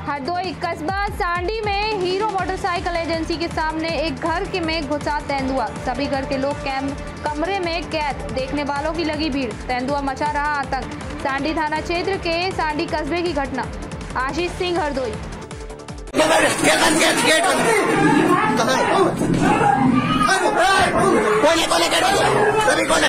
हरदोई कस्बा सांडी में hero motorcycle agency के सामने एक घर के में घुसा तेंदुआ। सभी घर के लोग कमरे में कैद, देखने वालों की लगी भीड़। तेंदुआ मचा रहा आतंक। सांडी थाना क्षेत्र के सांडी कस्बे की घटना। आशीष सिंह, हरदोई। कौन है?